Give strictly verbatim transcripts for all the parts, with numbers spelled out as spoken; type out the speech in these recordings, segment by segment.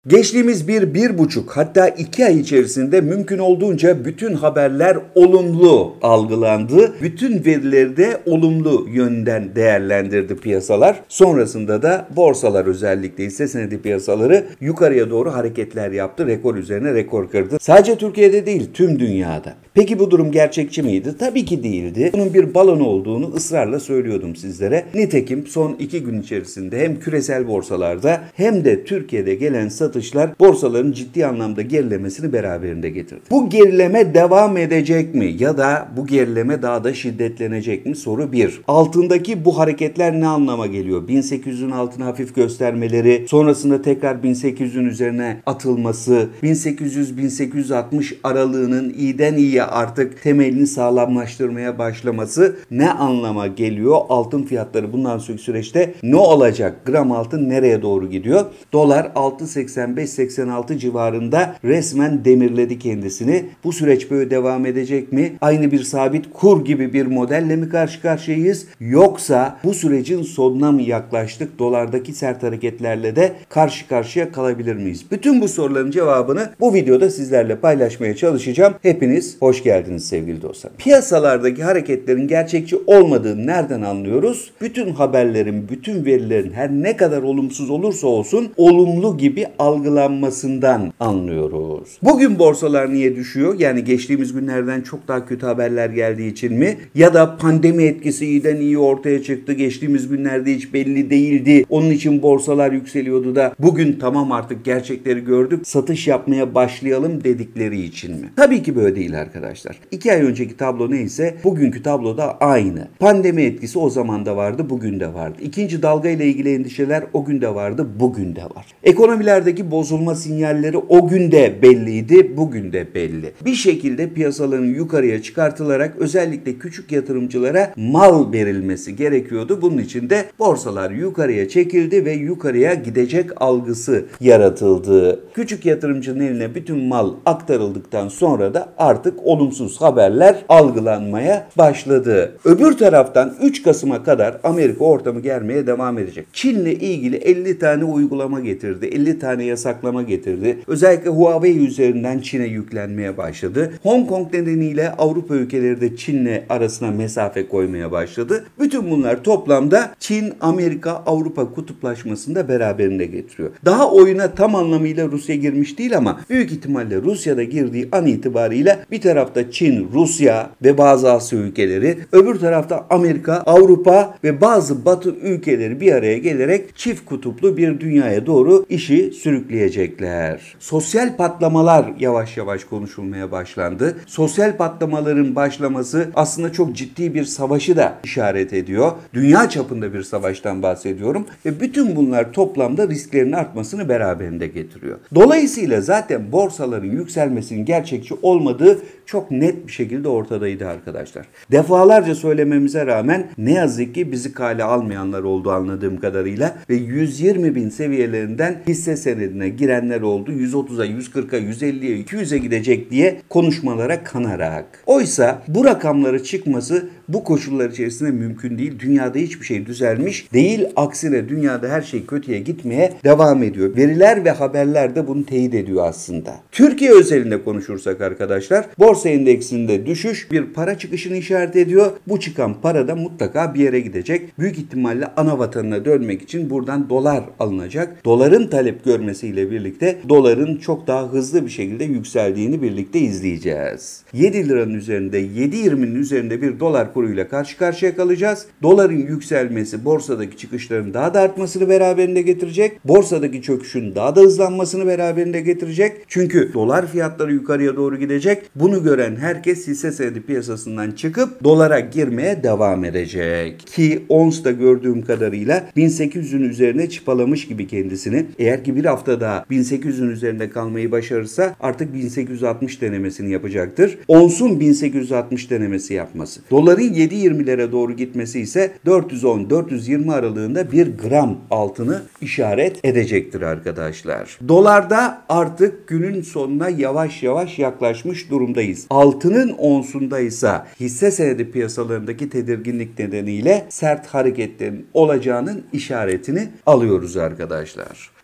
Geçtiğimiz bir, bir buçuk hatta iki ay içerisinde mümkün olduğunca bütün haberler olumlu algılandı. Bütün verileri de olumlu yönden değerlendirdi piyasalar. Sonrasında da borsalar özellikle hisse senedi piyasaları yukarıya doğru hareketler yaptı. Rekor üzerine rekor kırdı. Sadece Türkiye'de değil tüm dünyada. Peki bu durum gerçekçi miydi? Tabii ki değildi. Bunun bir balon olduğunu ısrarla söylüyordum sizlere. Nitekim son iki gün içerisinde hem küresel borsalarda hem de Türkiye'de gelen satışlar borsaların ciddi anlamda gerilemesini beraberinde getirdi. Bu gerileme devam edecek mi? Ya da bu gerileme daha da şiddetlenecek mi? Soru bir. Altındaki bu hareketler ne anlama geliyor? bin sekiz yüzün altına hafif göstermeleri, sonrasında tekrar bin sekiz yüzün üzerine atılması, bin sekiz yüz bin sekiz yüz altmış aralığının iyiden iyiye artık temelini sağlamlaştırmaya başlaması ne anlama geliyor? Altın fiyatları bundan sonraki süreçte ne olacak? Gram altın nereye doğru gidiyor? Dolar altı seksen beş seksen altı civarında resmen demirledi kendisini. Bu süreç böyle devam edecek mi? Aynı bir sabit kur gibi bir modelle mi karşı karşıyayız? Yoksa bu sürecin sonuna mı yaklaştık? Dolardaki sert hareketlerle de karşı karşıya kalabilir miyiz? Bütün bu soruların cevabını bu videoda sizlerle paylaşmaya çalışacağım. Hepiniz hoş geldiniz sevgili dostlar. Piyasalardaki hareketlerin gerçekçi olmadığını nereden anlıyoruz? Bütün haberlerin, bütün verilerin her ne kadar olumsuz olursa olsun olumlu gibi algılanmasından anlıyoruz. Bugün borsalar niye düşüyor? Yani geçtiğimiz günlerden çok daha kötü haberler geldiği için mi? Ya da pandemi etkisi iyiden iyi ortaya çıktı. Geçtiğimiz günlerde hiç belli değildi. Onun için borsalar yükseliyordu da bugün tamam artık gerçekleri gördük. Satış yapmaya başlayalım dedikleri için mi? Tabii ki böyle değil arkadaşlar. İki ay önceki tablo neyse bugünkü tablo da aynı. Pandemi etkisi o zaman da vardı, bugün de vardı. İkinci dalga ile ilgili endişeler o gün de vardı, bugün de var. Ekonomilerdeki bozulma sinyalleri o gün de belliydi, bugün de belli. Bir şekilde piyasaların yukarıya çıkartılarak özellikle küçük yatırımcılara mal verilmesi gerekiyordu. Bunun için de borsalar yukarıya çekildi ve yukarıya gidecek algısı yaratıldı. Küçük yatırımcının eline bütün mal aktarıldıktan sonra da artık olumsuz haberler algılanmaya başladı. Öbür taraftan üç Kasım'a kadar Amerika ortamı germeye devam edecek. Çin'le ilgili elli tane uygulama getirdi. elli tane yasaklama getirdi. Özellikle Huawei üzerinden Çin'e yüklenmeye başladı. Hong Kong nedeniyle Avrupa ülkeleri de Çin'le arasına mesafe koymaya başladı. Bütün bunlar toplamda Çin, Amerika, Avrupa kutuplaşmasını da beraberinde getiriyor. Daha oyuna tam anlamıyla Rusya girmiş değil ama büyük ihtimalle Rusya'da girdiği an itibariyle bir tarafta Çin, Rusya ve bazı Asya ülkeleri, öbür tarafta Amerika, Avrupa ve bazı Batı ülkeleri bir araya gelerek çift kutuplu bir dünyaya doğru işi sürükleyecekler. Sosyal patlamalar yavaş yavaş konuşulmaya başlandı. Sosyal patlamaların başlaması aslında çok ciddi bir savaşı da işaret ediyor. Dünya çapında bir savaştan bahsediyorum ve bütün bunlar toplamda risklerin artmasını beraberinde getiriyor. Dolayısıyla zaten borsaların yükselmesinin gerçekçi olmadığı çok net bir şekilde ortadaydı arkadaşlar. Defalarca söylememize rağmen ne yazık ki bizi kale almayanlar oldu anladığım kadarıyla ve yüz yirmi bin seviyelerinden hisse senedine girenler oldu. yüz otuza, yüz kırka, yüz elliye, iki yüze gidecek diye konuşmalara kanarak. Oysa bu rakamlara çıkması bu koşullar içerisinde mümkün değil. Dünyada hiçbir şey düzelmiş değil. Aksine dünyada her şey kötüye gitmeye devam ediyor. Veriler ve haberler de bunu teyit ediyor aslında. Türkiye özelinde konuşursak arkadaşlar, borsa endeksinde düşüş bir para çıkışını işaret ediyor. Bu çıkan para da mutlaka bir yere gidecek. Büyük ihtimalle ana vatanına dönmek için buradan dolar alınacak. Doların talep görmesiyle birlikte doların çok daha hızlı bir şekilde yükseldiğini birlikte izleyeceğiz. yedi liranın üzerinde, yedi yirminin üzerinde bir dolar kuruyla karşı karşıya kalacağız. Doların yükselmesi borsadaki çıkışların daha da artmasını beraberinde getirecek. Borsadaki çöküşün daha da hızlanmasını beraberinde getirecek. Çünkü dolar fiyatları yukarıya doğru gidecek. Bunu gören herkes hisse senedi piyasasından çıkıp dolara girmeye devam edecek. Ki Ons'ta gördüğüm kadarıyla bin sekiz yüzün üzerine çıpalamış gibi kendisini. Eğer ki bir hafta daha bin sekiz yüzün üzerinde kalmayı başarırsa artık bin sekiz yüz altmış denemesini yapacaktır. Ons'un bin sekiz yüz altmış denemesi yapması. Doların yedi yirmilere doğru gitmesi ise dört yüz on dört yüz yirmi aralığında bir gram altını işaret edecektir arkadaşlar. Dolarda artık günün sonuna yavaş yavaş yaklaşmış durumdayız. Altının onsunda ise hisse senedi piyasalarındaki tedirginlik nedeniyle sert hareketlerin olacağının işaretini alıyoruz arkadaşlar.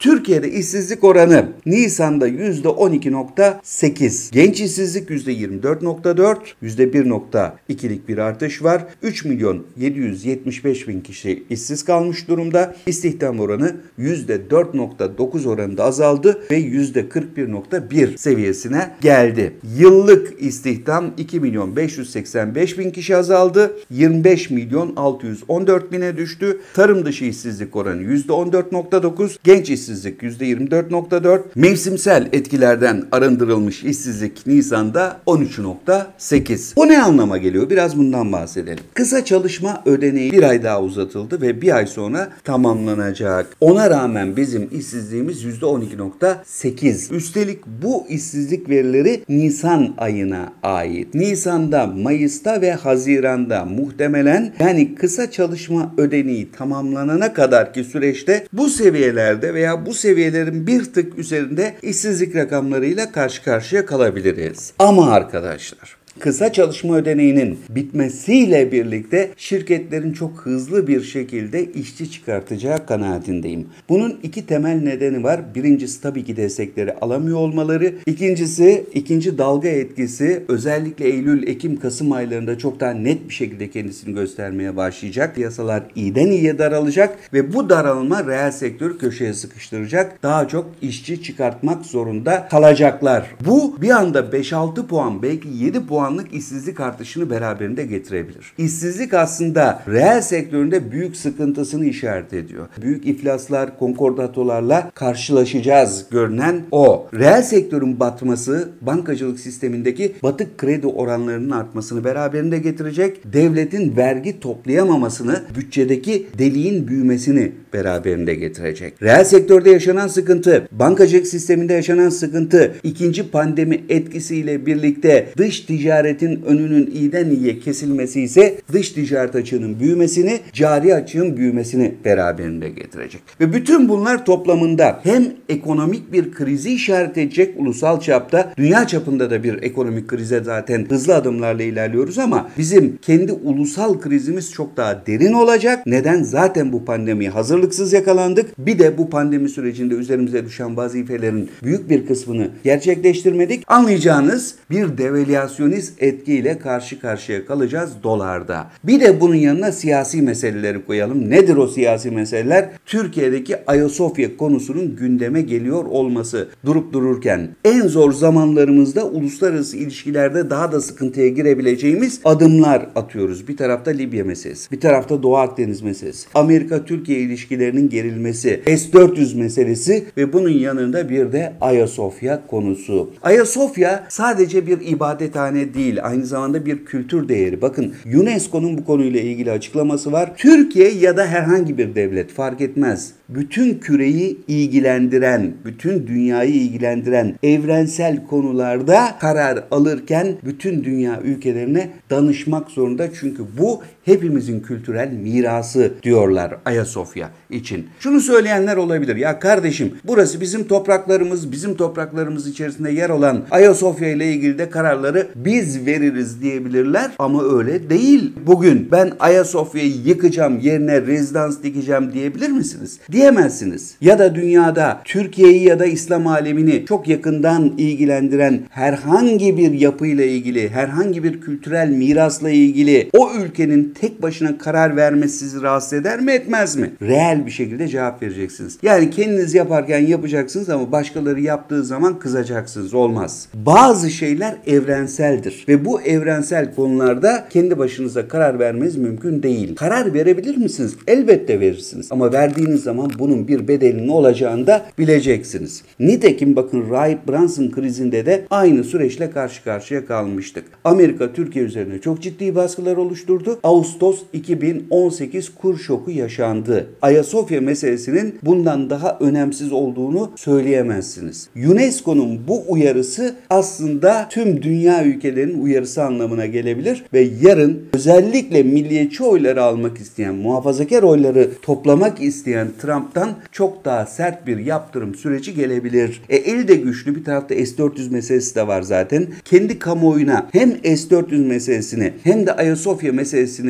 Türkiye'de işsizlik oranı Nisan'da yüzde on iki nokta sekiz. Genç işsizlik yüzde yirmi dört nokta dört. yüzde bir nokta ikilik bir artış var. üç milyon yedi yüz yetmiş beş bin kişi işsiz kalmış durumda. İstihdam oranı yüzde dört nokta dokuz oranında azaldı ve yüzde kırk bir nokta bir seviyesine geldi. Yıllık istihdam iki milyon beş yüz seksen beş bin kişi azaldı. yirmi beş milyon altı yüz on dört bine düştü. Tarım dışı işsizlik oranı yüzde on dört nokta dokuz. Genç işsizlik yüzde yirmi dört nokta dört. Mevsimsel etkilerden arındırılmış işsizlik Nisan'da on üç nokta sekiz. Bu ne anlama geliyor? Biraz bundan bahsedelim. Kısa çalışma ödeneği bir ay daha uzatıldı ve bir ay sonra tamamlanacak. Ona rağmen bizim işsizliğimiz yüzde on iki nokta sekiz. Üstelik bu işsizlik verileri Nisan ayına ait. Nisan'da, Mayıs'ta ve Haziran'da muhtemelen, yani kısa çalışma ödeneği tamamlanana kadarki süreçte bu seviyelerde veya bu seviyelerin bir tık üzerinde işsizlik rakamlarıyla karşı karşıya kalabiliriz. Ama arkadaşlar, kısa çalışma ödeneğinin bitmesiyle birlikte şirketlerin çok hızlı bir şekilde işçi çıkartacağı kanaatindeyim. Bunun iki temel nedeni var. Birincisi tabii ki destekleri alamıyor olmaları. İkincisi, ikinci dalga etkisi özellikle Eylül, Ekim, Kasım aylarında çok daha net bir şekilde kendisini göstermeye başlayacak. Piyasalar iyiden iyiye daralacak ve bu daralma reel sektörü köşeye sıkıştıracak. Daha çok işçi çıkartmak zorunda kalacaklar. Bu bir anda beş altı puan, belki yedi puan puanlık işsizlik artışını beraberinde getirebilir. İşsizlik aslında reel sektöründe büyük sıkıntısını işaret ediyor. Büyük iflaslar, konkordatolarla karşılaşacağız görünen o. Reel sektörün batması bankacılık sistemindeki batık kredi oranlarının artmasını beraberinde getirecek. Devletin vergi toplayamamasını, bütçedeki deliğin büyümesini beraberinde getirecek. Reel sektörde yaşanan sıkıntı, bankacılık sisteminde yaşanan sıkıntı, ikinci pandemi etkisiyle birlikte dış ticaretin önünün iyiden iyiye kesilmesi ise dış ticaret açığının büyümesini, cari açığın büyümesini beraberinde getirecek. Ve bütün bunlar toplamında hem ekonomik bir krizi işaret edecek ulusal çapta, dünya çapında da bir ekonomik krize zaten hızlı adımlarla ilerliyoruz ama bizim kendi ulusal krizimiz çok daha derin olacak. Neden? Zaten bu pandemiye hazırlıksız yakalandık. Bir de bu pandemi sürecinde üzerimize düşen vazifelerin büyük bir kısmını gerçekleştirmedik. Anlayacağınız bir devalüasyonist etkiyle karşı karşıya kalacağız dolarda. Bir de bunun yanına siyasi meseleleri koyalım. Nedir o siyasi meseleler? Türkiye'deki Ayasofya konusunun gündeme geliyor olması. Durup dururken en zor zamanlarımızda uluslararası ilişkilerde daha da sıkıntıya girebileceğimiz adımlar atıyoruz. Bir tarafta Libya meselesi, bir tarafta Doğu Akdeniz meselesi, Amerika-Türkiye ilişkilerinin gerilmesi, S dört yüz meselesi ve bunun yanında bir de Ayasofya konusu. Ayasofya sadece bir ibadethane değil, aynı zamanda bir kültür değeri. Bakın, UNESCO'nun bu konuyla ilgili açıklaması var. Türkiye ya da herhangi bir devlet fark etmez. Bütün küreyi ilgilendiren, bütün dünyayı ilgilendiren evrensel konularda karar alırken bütün dünya ülkelerine danışmak zorunda. Çünkü bu hepimizin kültürel mirası diyorlar Ayasofya için. Şunu söyleyenler olabilir. Ya kardeşim, burası bizim topraklarımız, bizim topraklarımız içerisinde yer olan Ayasofya ile ilgili de kararları biz veririz diyebilirler ama öyle değil. Bugün ben Ayasofya'yı yıkacağım, yerine rezidans dikeceğim diyebilir misiniz? Diyemezsiniz. Ya da dünyada Türkiye'yi ya da İslam alemini çok yakından ilgilendiren herhangi bir yapıyla ilgili, herhangi bir kültürel mirasla ilgili o ülkenin tek başına karar vermesi sizi rahatsız eder mi, etmez mi? Reel bir şekilde cevap vereceksiniz. Yani kendiniz yaparken yapacaksınız ama başkaları yaptığı zaman kızacaksınız. Olmaz. Bazı şeyler evrenseldir ve bu evrensel konularda kendi başınıza karar vermeniz mümkün değil. Karar verebilir misiniz? Elbette verirsiniz. Ama verdiğiniz zaman bunun bir bedelinin olacağını da bileceksiniz. Nitekim bakın, Rahip Brunson krizinde de aynı süreçle karşı karşıya kalmıştık. Amerika Türkiye üzerine çok ciddi baskılar oluşturdu. Ağustos iki bin on sekiz kur şoku yaşandı. Ayasofya meselesinin bundan daha önemsiz olduğunu söyleyemezsiniz. UNESCO'nun bu uyarısı aslında tüm dünya ülkelerinin uyarısı anlamına gelebilir ve yarın özellikle milliyetçi oyları almak isteyen, muhafazakar oyları toplamak isteyen Trump'tan çok daha sert bir yaptırım süreci gelebilir. E eli de güçlü, bir tarafta S dört yüz meselesi de var zaten. Kendi kamuoyuna hem S dört yüz meselesini hem de Ayasofya meselesini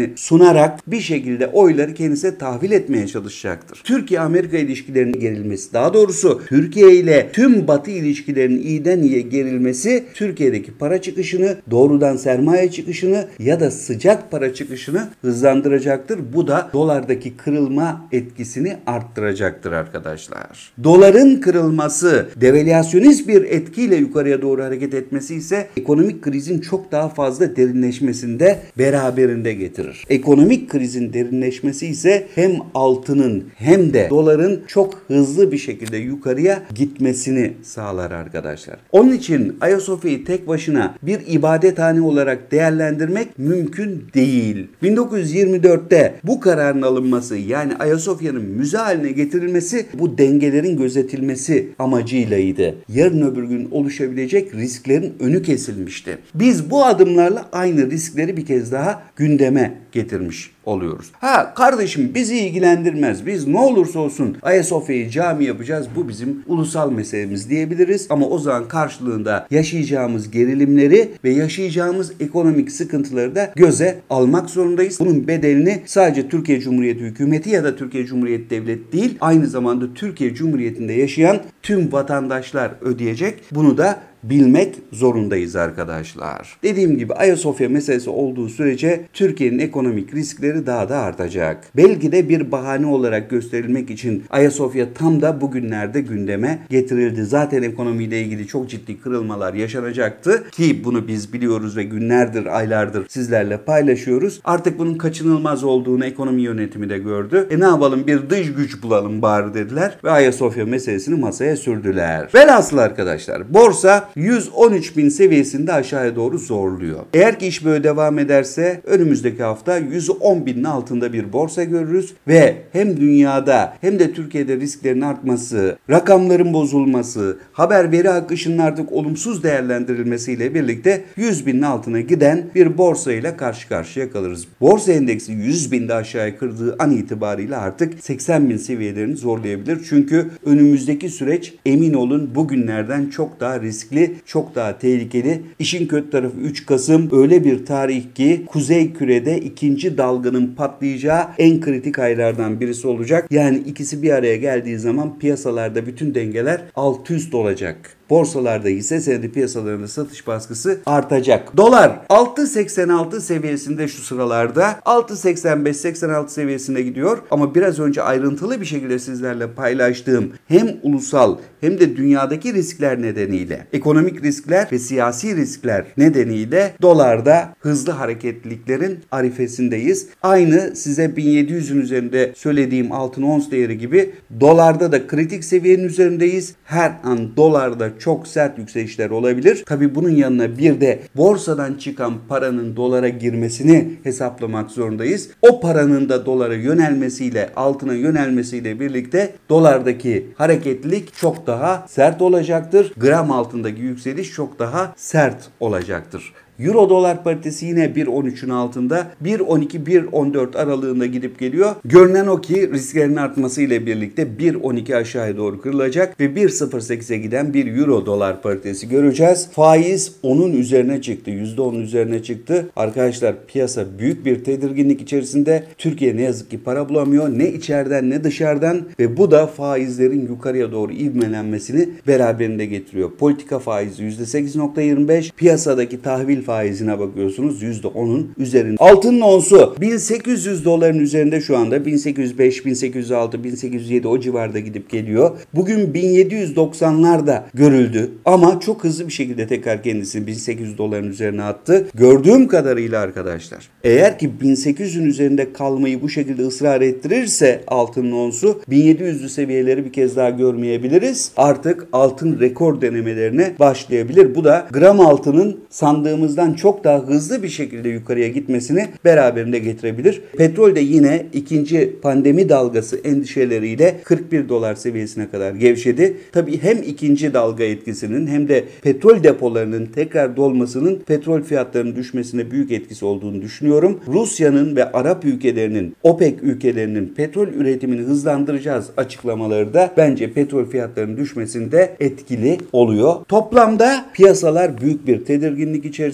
hikayesini sunarak bir şekilde oyları kendisine tahvil etmeye çalışacaktır. Türkiye-Amerika ilişkilerinin gerilmesi, daha doğrusu Türkiye ile tüm Batı ilişkilerinin iyiden iyiye gerilmesi Türkiye'deki para çıkışını, doğrudan sermaye çıkışını ya da sıcak para çıkışını hızlandıracaktır. Bu da dolardaki kırılma etkisini arttıracaktır arkadaşlar. Doların kırılması, devalüasyonist bir etkiyle yukarıya doğru hareket etmesi ise ekonomik krizin çok daha fazla derinleşmesinde beraberinde getirir. Ekonomik krizin derinleşmesi ise hem altının hem de doların çok hızlı bir şekilde yukarıya gitmesini sağlar arkadaşlar. Onun için Ayasofya'yı tek başına bir ibadethane olarak değerlendirmek mümkün değil. bin dokuz yüz yirmi dörtte bu kararın alınması, yani Ayasofya'nın müze haline getirilmesi bu dengelerin gözetilmesi amacıylaydı. Yarın öbür gün oluşabilecek risklerin önü kesilmişti. Biz bu adımlarla aynı riskleri bir kez daha gündeme getirmiş oluyoruz. Ha kardeşim, bizi ilgilendirmez. Biz ne olursa olsun Ayasofya'yı cami yapacağız. Bu bizim ulusal meselemiz diyebiliriz. Ama o zaman karşılığında yaşayacağımız gerilimleri ve yaşayacağımız ekonomik sıkıntıları da göze almak zorundayız. Bunun bedelini sadece Türkiye Cumhuriyeti hükümeti ya da Türkiye Cumhuriyeti devlet değil, aynı zamanda Türkiye Cumhuriyeti'nde yaşayan tüm vatandaşlar ödeyecek. Bunu da bilmek zorundayız arkadaşlar. Dediğim gibi Ayasofya meselesi olduğu sürece Türkiye'nin ekonomik riskleri daha da artacak. Belki de bir bahane olarak gösterilmek için Ayasofya tam da bugünlerde gündeme getirildi. Zaten ekonomiyle ilgili çok ciddi kırılmalar yaşanacaktı ki bunu biz biliyoruz ve günlerdir, aylardır sizlerle paylaşıyoruz. Artık bunun kaçınılmaz olduğunu ekonomi yönetimi de gördü. E ne yapalım, bir dış güç bulalım bari dediler ve Ayasofya meselesini masaya sürdüler. Velhasıl arkadaşlar, borsa yüz on üç bin seviyesinde aşağıya doğru zorluyor. Eğer ki iş böyle devam ederse önümüzdeki hafta yüz on binin altında bir borsa görürüz ve hem dünyada hem de Türkiye'de risklerin artması, rakamların bozulması, haber veri akışının artık olumsuz değerlendirilmesiyle birlikte yüz binin altına giden bir borsa ile karşı karşıya kalırız. Borsa endeksi yüz binde aşağıya kırdığı an itibariyle artık seksen bin seviyelerini zorlayabilir. Çünkü önümüzdeki süreç, emin olun, bugünlerden çok daha riskli, çok daha tehlikeli. İşin kötü tarafı üç Kasım öyle bir tarih ki Kuzey Küre'de ikinci dalganın patlayacağı en kritik aylardan birisi olacak. Yani ikisi bir araya geldiği zaman piyasalarda bütün dengeler alt üst olacak. Borsalarda, hisse senedi piyasalarında satış baskısı artacak. Dolar altı seksen altı seviyesinde şu sıralarda. altı seksen beş seksen altı seviyesine gidiyor. Ama biraz önce ayrıntılı bir şekilde sizlerle paylaştığım hem ulusal hem de dünyadaki riskler nedeniyle, ekonomik riskler ve siyasi riskler nedeniyle dolarda hızlı hareketliliklerin arifesindeyiz. Aynı size bin yedi yüzün üzerinde söylediğim altın ons değeri gibi dolarda da kritik seviyenin üzerindeyiz. Her an dolarda çok sert yükselişler olabilir. Tabii bunun yanına bir de borsadan çıkan paranın dolara girmesini hesaplamak zorundayız. O paranın da dolara yönelmesiyle, altına yönelmesiyle birlikte dolardaki hareketlilik çok daha sert olacaktır. Gram altındaki yükseliş çok daha sert olacaktır. Euro dolar paritesi yine bir on üçün altında, bir on iki bir on dört aralığında gidip geliyor. Görünen o ki risklerin artmasıyla birlikte bir on iki aşağıya doğru kırılacak ve bir sıfır sekize giden bir euro dolar paritesi göreceğiz. Faiz onun üzerine çıktı. yüzde onun üzerine çıktı. Arkadaşlar, piyasa büyük bir tedirginlik içerisinde. Türkiye ne yazık ki para bulamıyor. Ne içeriden ne dışarıdan ve bu da faizlerin yukarıya doğru ivmelenmesini beraberinde getiriyor. Politika faizi yüzde sekiz nokta yirmi beş. Piyasadaki tahvil faizine bakıyorsunuz yüzde onun üzerinde. Altının onsu bin sekiz yüz doların üzerinde şu anda. bin sekiz yüz beş, bin sekiz yüz altı, bin sekiz yüz yedi o civarda gidip geliyor. Bugün bin yedi yüz doksanlarda görüldü ama çok hızlı bir şekilde tekrar kendisini bin sekiz yüz doların üzerine attı. Gördüğüm kadarıyla arkadaşlar, eğer ki bin sekiz yüzün üzerinde kalmayı bu şekilde ısrar ettirirse altının onsu, bin yedi yüzlü seviyeleri bir kez daha görmeyebiliriz. Artık altın rekor denemelerine başlayabilir. Bu da gram altının sandığımızdan çok daha hızlı bir şekilde yukarıya gitmesini beraberinde getirebilir. Petrol de yine ikinci pandemi dalgası endişeleriyle kırk bir dolar seviyesine kadar gevşedi. Tabii hem ikinci dalga etkisinin hem de petrol depolarının tekrar dolmasının petrol fiyatlarının düşmesine büyük etkisi olduğunu düşünüyorum. Rusya'nın ve Arap ülkelerinin, OPEC ülkelerinin petrol üretimini hızlandıracağız açıklamaları da bence petrol fiyatlarının düşmesinde etkili oluyor. Toplamda piyasalar büyük bir tedirginlik içerisinde.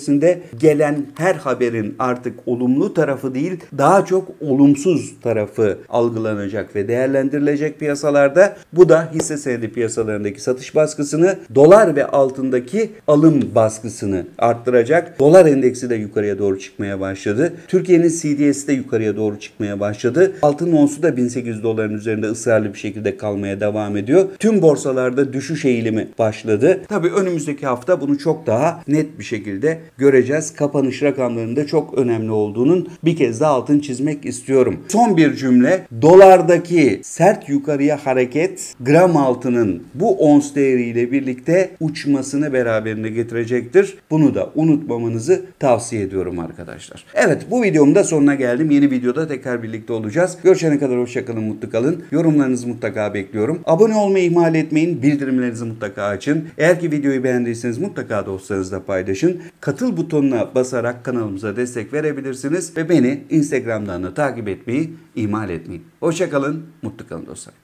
içerisinde gelen her haberin artık olumlu tarafı değil, daha çok olumsuz tarafı algılanacak ve değerlendirilecek piyasalarda. Bu da hisse senedi piyasalarındaki satış baskısını, dolar ve altındaki alım baskısını arttıracak. Dolar endeksi de yukarıya doğru çıkmaya başladı. Türkiye'nin C D S'i de yukarıya doğru çıkmaya başladı. Altın onsu da bin sekiz yüz doların üzerinde ısrarlı bir şekilde kalmaya devam ediyor. Tüm borsalarda düşüş eğilimi başladı. Tabii önümüzdeki hafta bunu çok daha net bir şekilde göreceğiz. Kapanış rakamlarında çok önemli olduğunun bir kez daha altını çizmek istiyorum. Son bir cümle. Dolardaki sert yukarıya hareket gram altının bu ons değeriyle birlikte uçmasını beraberinde getirecektir. Bunu da unutmamanızı tavsiye ediyorum arkadaşlar. Evet, bu videomun da sonuna geldim. Yeni videoda tekrar birlikte olacağız. Görüşene kadar hoşça kalın, mutlu kalın. Yorumlarınızı mutlaka bekliyorum. Abone olmayı ihmal etmeyin. Bildirimlerinizi mutlaka açın. Eğer ki videoyu beğendiyseniz mutlaka dostlarınızla paylaşın. Katıl butonuna basarak kanalımıza destek verebilirsiniz ve beni Instagram'dan da takip etmeyi ihmal etmeyin. Hoşça kalın, mutlu kalın dostlar.